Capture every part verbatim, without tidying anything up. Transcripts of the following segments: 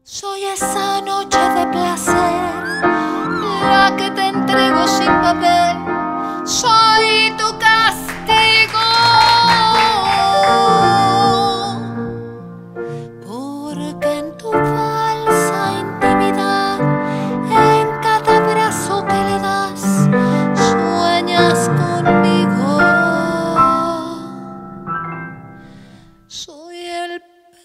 Soy esa noche de placer, la que te entrego sin papel. Soy tu castigo, porque en tu falsa intimidad, en cada abrazo que le das, sueñas conmigo. Soy el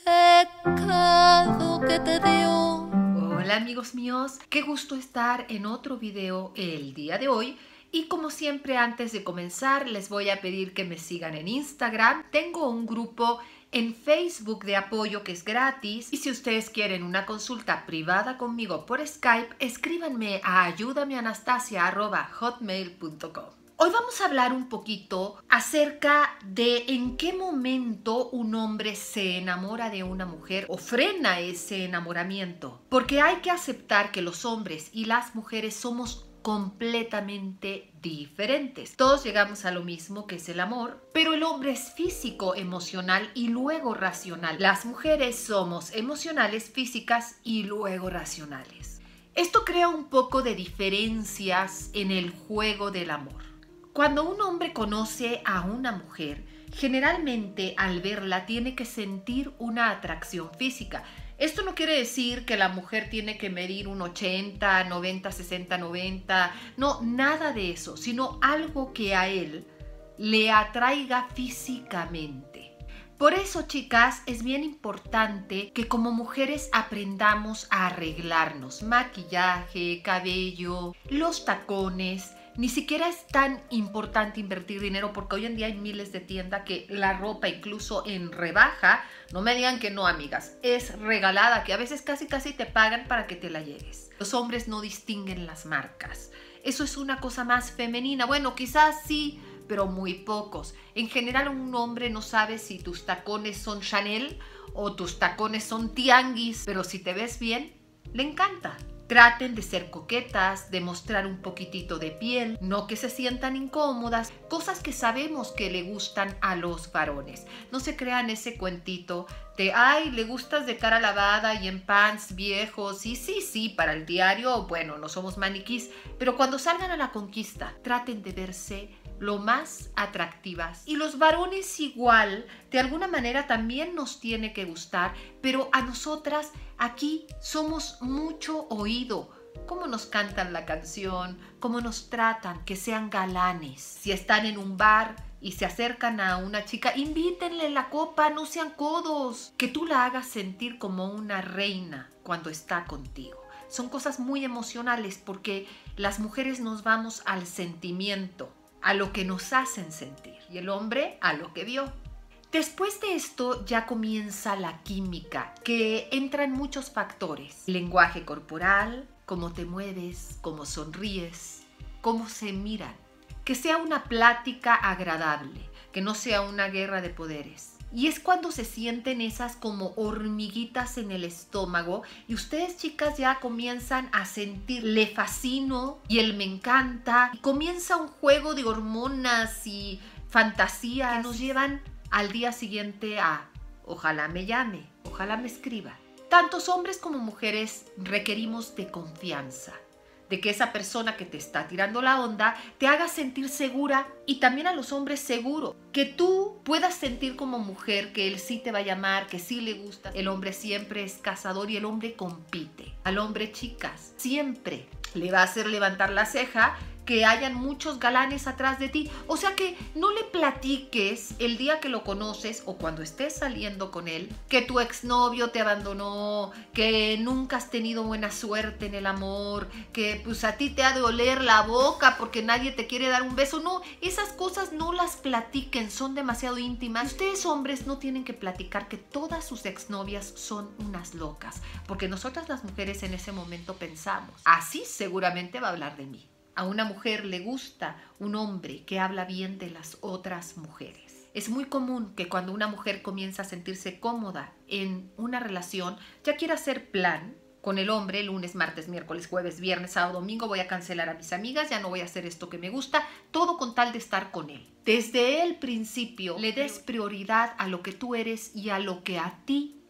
pecado que te dio. Hola amigos míos, qué gusto estar en otro video el día de hoy. Y como siempre, antes de comenzar les voy a pedir que me sigan en Instagram. Tengo un grupo en Facebook de apoyo que es gratis, y si ustedes quieren una consulta privada conmigo por Skype, escríbanme a ayudameanastasia arroba hotmail punto com. Hoy vamos a hablar un poquito acerca de en qué momento un hombre se enamora de una mujer o frena ese enamoramiento. Porque hay que aceptar que los hombres y las mujeres somos completamente diferentes. Todos llegamos a lo mismo, que es el amor, pero el hombre es físico, emocional y luego racional. Las mujeres somos emocionales, físicas y luego racionales. Esto crea un poco de diferencias en el juego del amor. Cuando un hombre conoce a una mujer, generalmente al verla tiene que sentir una atracción física. Esto no quiere decir que la mujer tiene que medir un ochenta, noventa, sesenta, noventa. No, nada de eso, sino algo que a él le atraiga físicamente. Por eso, chicas, es bien importante que como mujeres aprendamos a arreglarnos. Maquillaje, cabello, los tacones. Ni siquiera es tan importante invertir dinero, porque hoy en día hay miles de tiendas que la ropa, incluso en rebaja, no me digan que no, amigas, es regalada, que a veces casi casi te pagan para que te la lleves. Los hombres no distinguen las marcas. Eso es una cosa más femenina. Bueno, quizás sí, pero muy pocos. En general, un hombre no sabe si tus tacones son Chanel o tus tacones son Tianguis, pero si te ves bien, le encanta. Traten de ser coquetas, de mostrar un poquitito de piel, no que se sientan incómodas, cosas que sabemos que le gustan a los varones. No se crean ese cuentito de, ay, le gustas de cara lavada y en pants viejos. Y sí, sí, para el diario, bueno, no somos maniquís, pero cuando salgan a la conquista, traten de verse lo más atractivas. Y los varones igual, de alguna manera también nos tiene que gustar, pero a nosotras aquí somos mucho oído. Cómo nos cantan la canción, cómo nos tratan, que sean galanes. Si están en un bar y se acercan a una chica, invítenle la copa, no sean codos. Que tú la hagas sentir como una reina cuando está contigo. Son cosas muy emocionales, porque las mujeres nos vamos al sentimiento, a lo que nos hacen sentir, y el hombre a lo que vio. Después de esto ya comienza la química, que entra en muchos factores. Lenguaje corporal, cómo te mueves, cómo sonríes, cómo se miran. Que sea una plática agradable, que no sea una guerra de poderes. Y es cuando se sienten esas como hormiguitas en el estómago, y ustedes, chicas, ya comienzan a sentir le fascino y el me encanta. Y comienza un juego de hormonas y fantasías que nos llevan al día siguiente a ojalá me llame, ojalá me escriba. Tantos hombres como mujeres requerimos de confianza, de que esa persona que te está tirando la onda te haga sentir segura, y también a los hombres seguro, que tú puedas sentir como mujer que él sí te va a llamar, que sí le gusta. El hombre siempre es cazador y el hombre compite. Al hombre, chicas, siempre le va a hacer levantar la ceja que hayan muchos galanes atrás de ti. O sea que no le platiques el día que lo conoces o cuando estés saliendo con él que tu exnovio te abandonó, que nunca has tenido buena suerte en el amor, que pues a ti te ha de oler la boca porque nadie te quiere dar un beso. No, esas cosas no las platiquen, son demasiado íntimas. Ustedes, hombres, no tienen que platicar que todas sus exnovias son unas locas, porque nosotras las mujeres en ese momento pensamos, así seguramente va a hablar de mí. A una mujer le gusta un hombre que habla bien de las otras mujeres. Es muy común que cuando una mujer comienza a sentirse cómoda en una relación, ya quiera hacer plan con el hombre, lunes, martes, miércoles, jueves, viernes, sábado, domingo, voy a cancelar a mis amigas, ya no voy a hacer esto que me gusta, todo con tal de estar con él. Desde el principio le des prioridad a lo que tú eres y a lo que a ti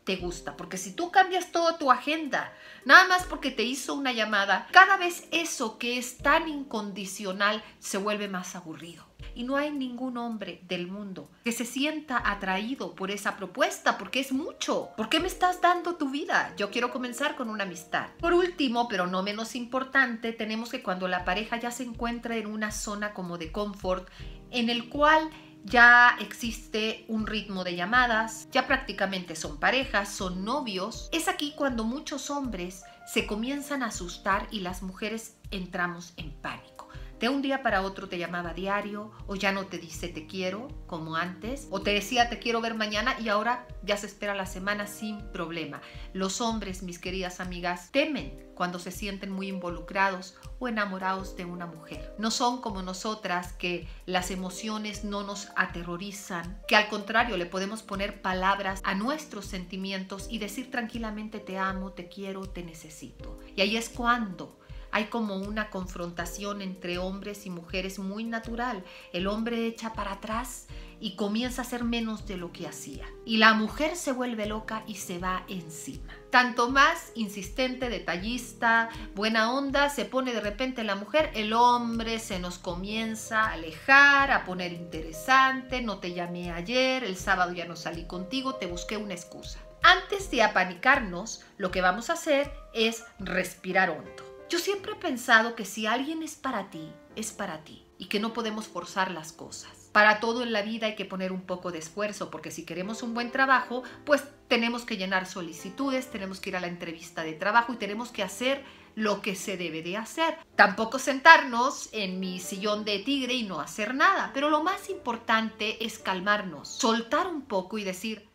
te gusta. Porque si tú cambias toda tu agenda, nada más porque te hizo una llamada, cada vez eso que es tan incondicional se vuelve más aburrido. Y no hay ningún hombre del mundo que se sienta atraído por esa propuesta, porque es mucho. ¿Por qué me estás dando tu vida? Yo quiero comenzar con una amistad. Por último, pero no menos importante, tenemos que cuando la pareja ya se encuentra en una zona como de confort, en el cual ya existe un ritmo de llamadas, ya prácticamente son parejas, son novios, es aquí cuando muchos hombres se comienzan a asustar y las mujeres entramos en pánico. De un día para otro te llamaba diario, o ya no te dice te quiero como antes, o te decía te quiero ver mañana y ahora ya se espera la semana sin problema. Los hombres, mis queridas amigas, temen cuando se sienten muy involucrados o enamorados de una mujer. No son como nosotras, que las emociones no nos aterrorizan, que al contrario le podemos poner palabras a nuestros sentimientos y decir tranquilamente te amo, te quiero, te necesito. Y ahí es cuando hay como una confrontación entre hombres y mujeres muy natural. El hombre echa para atrás y comienza a hacer menos de lo que hacía. Y la mujer se vuelve loca y se va encima. Tanto más insistente, detallista, buena onda se pone de repente la mujer, el hombre se nos comienza a alejar, a poner interesante. No te llamé ayer, el sábado ya no salí contigo, te busqué una excusa. Antes de apanicarnos, lo que vamos a hacer es respirar hondo. Yo siempre he pensado que si alguien es para ti, es para ti y que no podemos forzar las cosas. Para todo en la vida hay que poner un poco de esfuerzo, porque si queremos un buen trabajo, pues tenemos que llenar solicitudes, tenemos que ir a la entrevista de trabajo y tenemos que hacer lo que se debe de hacer. Tampoco sentarnos en mi sillón de tigre y no hacer nada, pero lo más importante es calmarnos, soltar un poco y decir,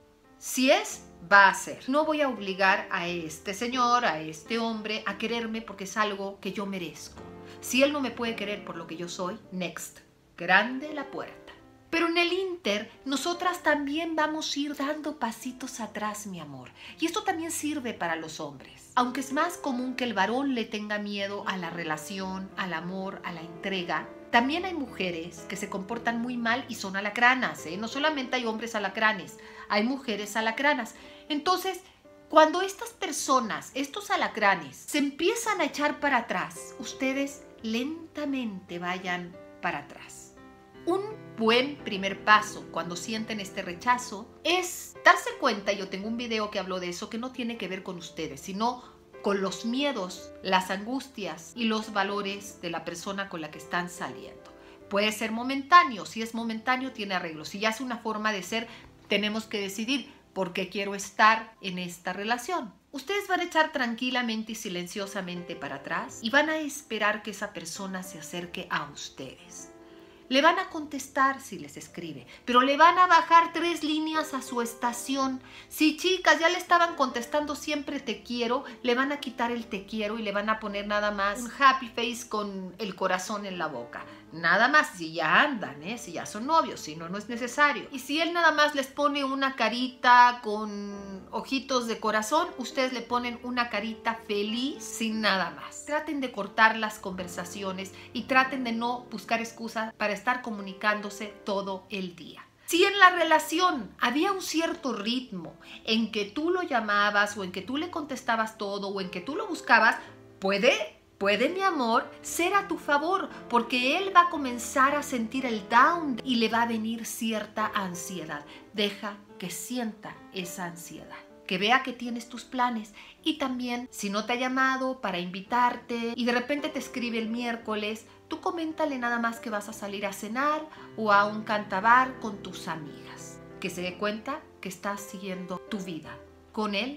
si es, va a ser. No voy a obligar a este señor, a este hombre, a quererme porque es algo que yo merezco. Si él no me puede querer por lo que yo soy, next. Grande la puerta. Pero en el inter, nosotras también vamos a ir dando pasitos atrás, mi amor. Y esto también sirve para los hombres. Aunque es más común que el varón le tenga miedo a la relación, al amor, a la entrega, también hay mujeres que se comportan muy mal y son alacranas, ¿eh? No solamente hay hombres alacranes, hay mujeres alacranas. Entonces, cuando estas personas, estos alacranes, se empiezan a echar para atrás, ustedes lentamente vayan para atrás. Un buen primer paso cuando sienten este rechazo es darse cuenta, yo tengo un video que habló de eso, que no tiene que ver con ustedes, sino con los miedos, las angustias y los valores de la persona con la que están saliendo. Puede ser momentáneo, si es momentáneo tiene arreglo, si ya es una forma de ser, tenemos que decidir por qué quiero estar en esta relación. Ustedes van a echar tranquilamente y silenciosamente para atrás y van a esperar que esa persona se acerque a ustedes. Le van a contestar si les escribe, pero le van a bajar tres líneas a su estación. Si chicas ya le estaban contestando siempre te quiero, le van a quitar el te quiero y le van a poner nada más un happy face con el corazón en la boca. Nada más, si ya andan, ¿eh? Si ya son novios, si no, no es necesario. Y si él nada más les pone una carita con ojitos de corazón, ustedes le ponen una carita feliz sin nada más. Traten de cortar las conversaciones y traten de no buscar excusas para estar comunicándose todo el día. Si en la relación había un cierto ritmo en que tú lo llamabas o en que tú le contestabas todo o en que tú lo buscabas, puede... Puede, mi amor, ser a tu favor, porque él va a comenzar a sentir el down y le va a venir cierta ansiedad. Deja que sienta esa ansiedad, que vea que tienes tus planes. Y también, si no te ha llamado para invitarte y de repente te escribe el miércoles, tú coméntale nada más que vas a salir a cenar o a un cantabar con tus amigas. Que se dé cuenta que estás siguiendo tu vida, con él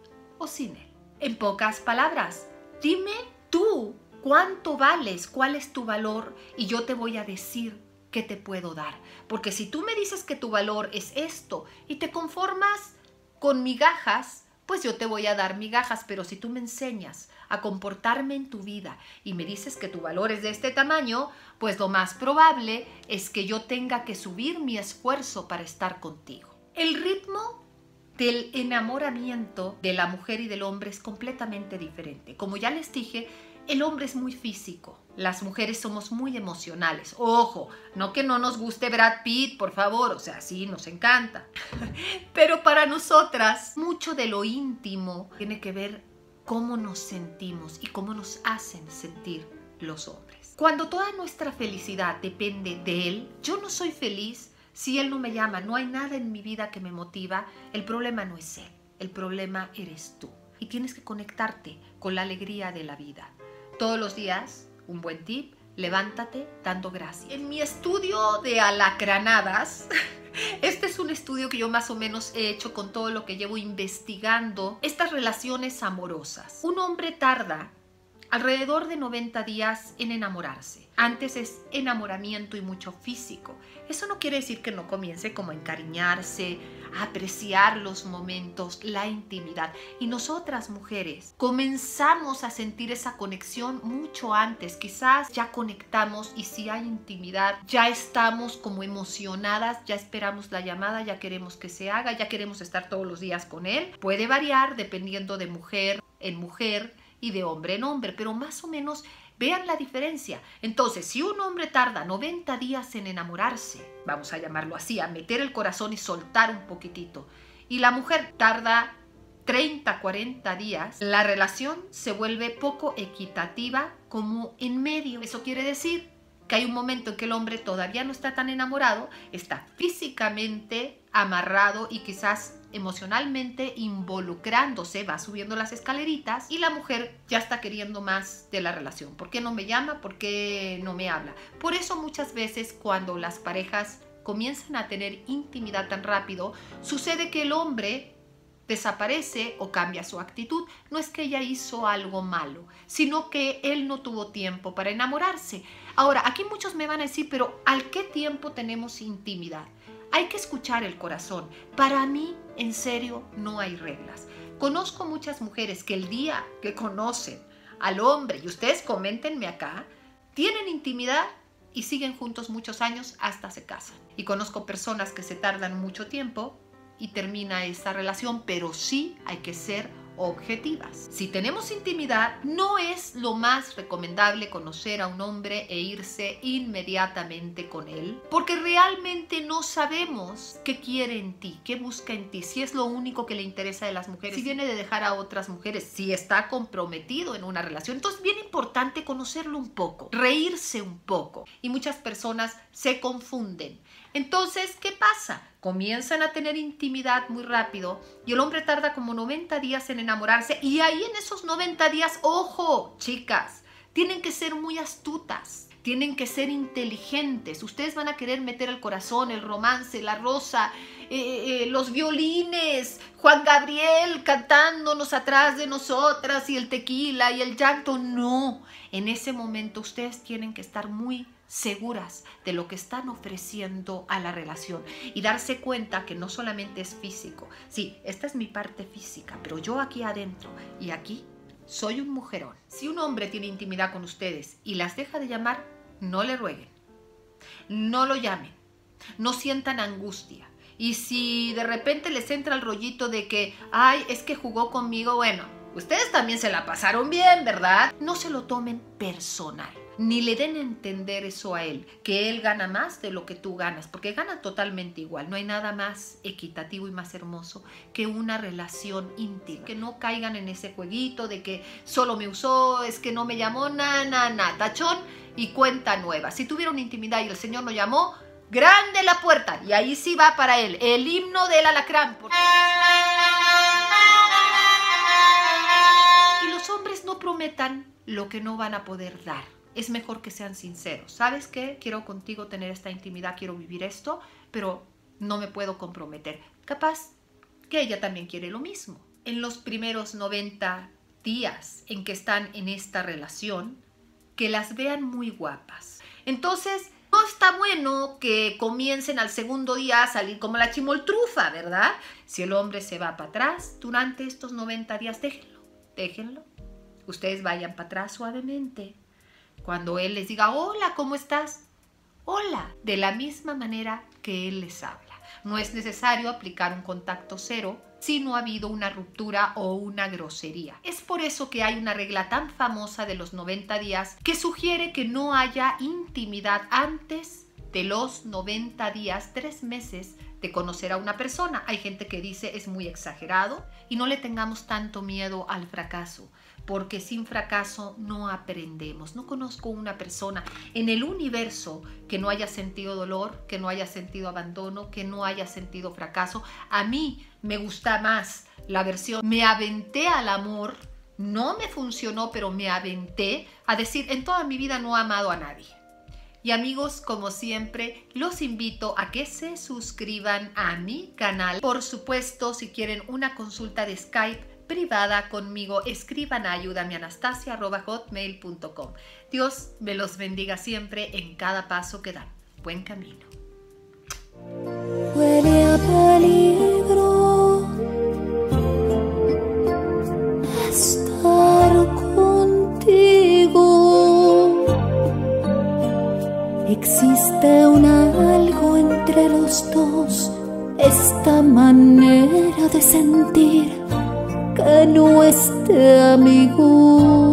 o sin él. En pocas palabras, dime tú, ¿cuánto vales? ¿Cuál es tu valor? Y yo te voy a decir qué te puedo dar. Porque si tú me dices que tu valor es esto y te conformas con migajas, pues yo te voy a dar migajas. Pero si tú me enseñas a comportarme en tu vida y me dices que tu valor es de este tamaño, pues lo más probable es que yo tenga que subir mi esfuerzo para estar contigo. El ritmo del enamoramiento de la mujer y del hombre es completamente diferente. Como ya les dije, el hombre es muy físico. Las mujeres somos muy emocionales. Ojo, no que no nos guste Brad Pitt, por favor, o sea, sí, nos encanta. Pero para nosotras, mucho de lo íntimo tiene que ver cómo nos sentimos y cómo nos hacen sentir los hombres. Cuando toda nuestra felicidad depende de él, yo no soy feliz si él no me llama, no hay nada en mi vida que me motiva. El problema no es él, el problema eres tú. Y tienes que conectarte con la alegría de la vida. Todos los días, un buen tip, levántate dando gracias. En mi estudio de alacranadas, este es un estudio que yo más o menos he hecho con todo lo que llevo investigando estas relaciones amorosas. Un hombre tarda alrededor de noventa días en enamorarse. Antes es enamoramiento y mucho físico. Eso no quiere decir que no comience como a encariñarse, a apreciar los momentos, la intimidad. Y nosotras mujeres comenzamos a sentir esa conexión mucho antes. Quizás ya conectamos y si hay intimidad, ya estamos como emocionadas, ya esperamos la llamada, ya queremos que se haga, ya queremos estar todos los días con él. Puede variar dependiendo de mujer en mujer y de hombre en hombre, pero más o menos vean la diferencia. Entonces, si un hombre tarda noventa días en enamorarse, vamos a llamarlo así, a meter el corazón y soltar un poquitito, y la mujer tarda treinta, cuarenta días, la relación se vuelve poco equitativa como en medio. Eso quiere decir que hay un momento en que el hombre todavía no está tan enamorado, está físicamente amarrado y quizás emocionalmente involucrándose, va subiendo las escaleritas y la mujer ya está queriendo más de la relación. ¿Por qué no me llama? ¿Por qué no me habla? Por eso muchas veces cuando las parejas comienzan a tener intimidad tan rápido, sucede que el hombre desaparece o cambia su actitud. No es que ella hizo algo malo, sino que él no tuvo tiempo para enamorarse. Ahora, aquí muchos me van a decir, pero ¿al qué tiempo tenemos intimidad? Hay que escuchar el corazón. Para mí, en serio, no hay reglas. Conozco muchas mujeres que el día que conocen al hombre, y ustedes coméntenme acá, tienen intimidad y siguen juntos muchos años hasta se casan. Y conozco personas que se tardan mucho tiempo y termina esa relación, pero sí hay que ser objetivas. Si tenemos intimidad, no es lo más recomendable conocer a un hombre e irse inmediatamente con él, porque realmente no sabemos qué quiere en ti, qué busca en ti, si es lo único que le interesa de las mujeres, si viene de dejar a otras mujeres, si está comprometido en una relación. Entonces, bien importante conocerlo un poco, reírse un poco. Y muchas personas se confunden. Entonces, ¿qué pasa? Comienzan a tener intimidad muy rápido y el hombre tarda como noventa días en enamorarse, y ahí en esos noventa días, ojo, chicas, tienen que ser muy astutas, tienen que ser inteligentes. Ustedes van a querer meter el corazón, el romance, la rosa, eh, eh, los violines, Juan Gabriel cantándonos atrás de nosotras y el tequila y el llanto. No, en ese momento ustedes tienen que estar muy seguras de lo que están ofreciendo a la relación y darse cuenta que no solamente es físico. Sí, esta es mi parte física, pero yo aquí adentro y aquí soy un mujerón. Si un hombre tiene intimidad con ustedes y las deja de llamar, no le rueguen, no lo llamen, no sientan angustia. Y si de repente les entra el rollito de que, ay, es que jugó conmigo, bueno, ustedes también se la pasaron bien, ¿verdad? No se lo tomen personal, ni le den a entender eso a él, que él gana más de lo que tú ganas, porque ganan totalmente igual. No hay nada más equitativo y más hermoso que una relación íntima. Que no caigan en ese jueguito de que solo me usó, es que no me llamó, na, na, na, tachón y cuenta nueva. Si tuvieron intimidad y el Señor no llamó, grande la puerta, y ahí sí va para él el himno del alacrán. Y los hombres no prometan lo que no van a poder dar. Es mejor que sean sinceros. ¿Sabes qué? Quiero contigo tener esta intimidad, quiero vivir esto, pero no me puedo comprometer. Capaz que ella también quiere lo mismo. En los primeros noventa días en que están en esta relación, que las vean muy guapas. Entonces, no está bueno que comiencen al segundo día a salir como la chimoltrufa, ¿verdad? Si el hombre se va para atrás durante estos noventa días, déjenlo, déjenlo. Ustedes vayan para atrás suavemente. Cuando él les diga, hola, ¿cómo estás? Hola, de la misma manera que él les habla. No es necesario aplicar un contacto cero si no ha habido una ruptura o una grosería. Es por eso que hay una regla tan famosa de los noventa días que sugiere que no haya intimidad antes de los noventa días, tres meses de conocer a una persona. Hay gente que dice es muy exagerado y no le tengamos tanto miedo al fracaso, porque sin fracaso no aprendemos. No conozco una persona en el universo que no haya sentido dolor, que no haya sentido abandono, que no haya sentido fracaso. A mí me gusta más la versión me aventé al amor, no me funcionó, pero me aventé a decir en toda mi vida no he amado a nadie. Y amigos, como siempre, los invito a que se suscriban a mi canal. Por supuesto, si quieren una consulta de Skype privada conmigo, escriban a ayúdame anastasia arroba hotmail punto com. Dios me los bendiga siempre en cada paso que dan. Buen camino. Huele a peligro estar contigo. Existe un algo entre los dos, esta manera de sentir que no esté amigo.